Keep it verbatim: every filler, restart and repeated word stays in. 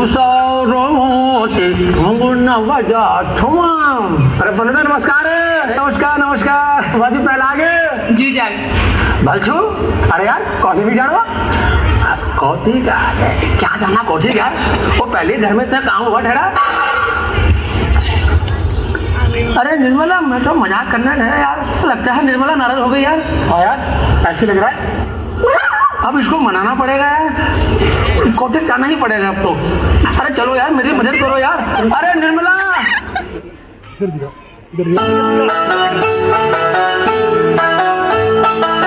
अरे पंडित नमस्कार नमस्कार नमस्कार बाजू पहला आगे जी जाए भलछू। अरे यार कौथी भी जानो कौथी का क्या जाना कौथी का वो पहले घर में इतना काम हुआ ठहरा। अरे निर्मला मैं तो मजाक करना है यार, लगता है निर्मला नाराज हो गई यार। हाँ यार ऐसे लग रहा है, अब इसको मनाना पड़ेगा यार, कोठे जाना ही पड़ेगा अब तो। अरे चलो यार मेरी मदद करो यार। अरे निर्मला इधर